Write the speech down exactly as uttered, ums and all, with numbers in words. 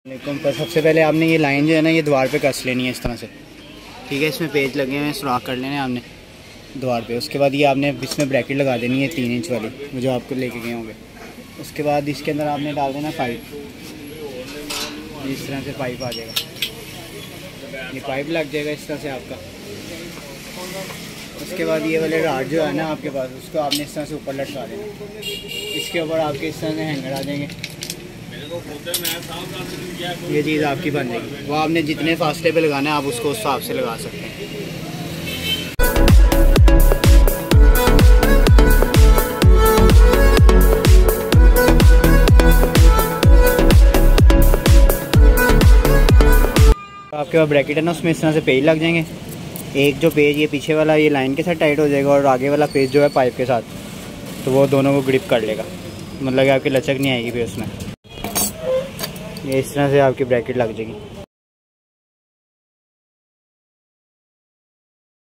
लेकिन पर सबसे पहले आपने ये लाइन जो है ना ये द्वार पे कस लेनी है इस तरह से, ठीक है। इसमें पेज लगे हुए हैं, सुराख कर लेने आपने द्वार पे। उसके बाद ये आपने इसमें ब्रैकेट लगा देनी है तीन इंच वाली जो आपको लेके गए होंगे। उसके बाद इसके अंदर आपने डाल देना पाइप, इस तरह से पाइप आ जाएगा, ये पाइप लग जाएगा इस तरह से आपका। उसके बाद ये वाले राड जो है ना आपके पास, उसको आपने इस तरह से ऊपर लटका देना। इसके ऊपर आपके इस तरह से हैंगर आ जाएंगे, ये चीज़ आपकी बन जाएगी। वो आपने जितने फासले पे लगाना है आप उसको उस हिसाब से लगा सकते हैं। आपके पास ब्रैकेट है ना, उसमें इस तरह से पेज लग जाएंगे। एक जो पेज ये पीछे वाला ये लाइन के साथ टाइट हो जाएगा और आगे वाला पेज जो है पाइप के साथ, तो वो दोनों को ग्रिप कर लेगा, मतलब कि आपकी लचक नहीं आएगी फिर उसमें। ये इस तरह से आपकी ब्रैकेट लग जाएगी।